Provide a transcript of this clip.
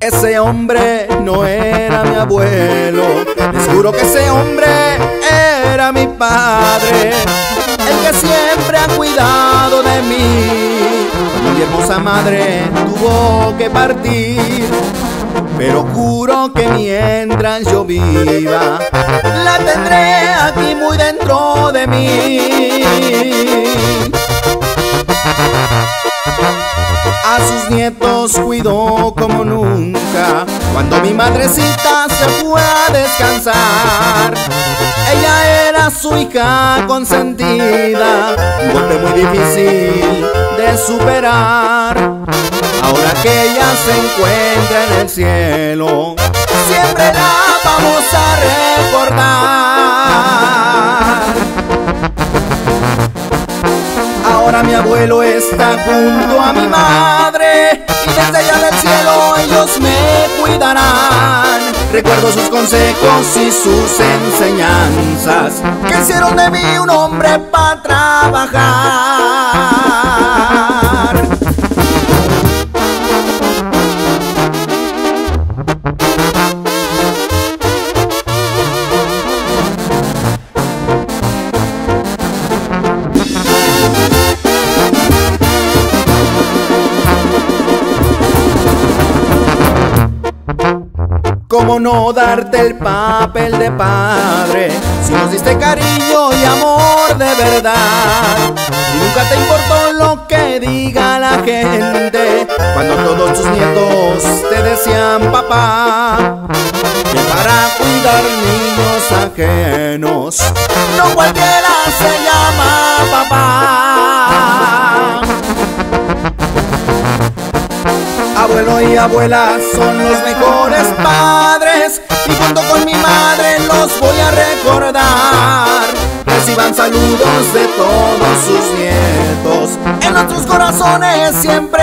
Ese hombre no era mi abuelo, les juro que ese hombre era mi padre, el que siempre ha cuidado de mí. Mi hermosa madre tuvo que partir, pero juro que mientras yo viva, la tendré aquí muy dentro de mí. A sus nietos cuidó como nunca, cuando mi madrecita se fue a descansar. Ella era su hija consentida, un golpe muy difícil de superar. Ahora que ella se encuentra en el cielo, siempre la vamos a recordar. Ahora mi abuelo está junto a mi madre, y desde allá del cielo ellos me cuidarán. Recuerdo sus consejos y sus enseñanzas, que hicieron de mí un hombre para trabajar. ¿Cómo no darte el papel de padre si nos diste cariño y amor de verdad? Y nunca te importó lo que diga la gente cuando todos tus nietos te decían papá. Que para cuidar niños ajenos no cualquiera se llama papá. Abuelo y abuela son los mejores padres, y junto con mi madre los voy a recordar. Reciban saludos de todos sus nietos, en nuestros corazones siempre